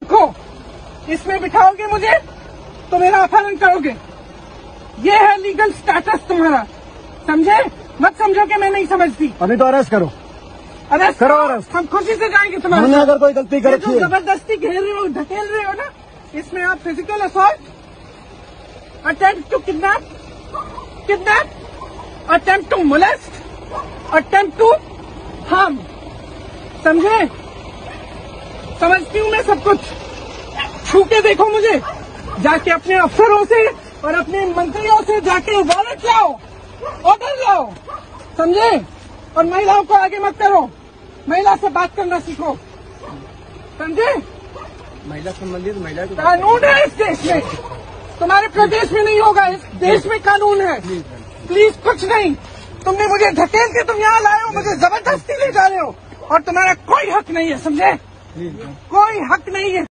देखो, इसमें बिठाओगे मुझे तो मेरा अपहरण करोगे। ये है लीगल स्टेटस तुम्हारा, समझे? मत समझो कि मैं नहीं समझती। अभी तो अरेस्ट करो, अरेस्ट करो अरेस्ट। हम खुशी से जाएंगे तुम्हारे हमने साथ। अगर कोई गलती कर रखी है, जबरदस्ती घेर रहे हो, ढकेल रहे हो ना, इसमें आप physical assault, attempt to kidnap, attempt to molest, attempt to harm, समझे? समझती हूँ मैं सब कुछ। छू के देखो मुझे, जाके अपने अफसरों से और अपने मंत्रियों से जाके वारंट लाओ, ऑर्डर लाओ, समझे? और महिलाओं को आगे मत करो, महिला से बात करना सीखो, समझे? महिला संबंधित महिला कानून है इस देश में, तुम्हारे प्रदेश में नहीं होगा, इस देश में कानून है। प्लीज कुछ नहीं, तुमने मुझे ढकेल के तुम यहाँ लाए हो, मुझे जबरदस्ती ले जा रहे हो और तुम्हारा कोई हक नहीं है, समझे? कोई हक नहीं है।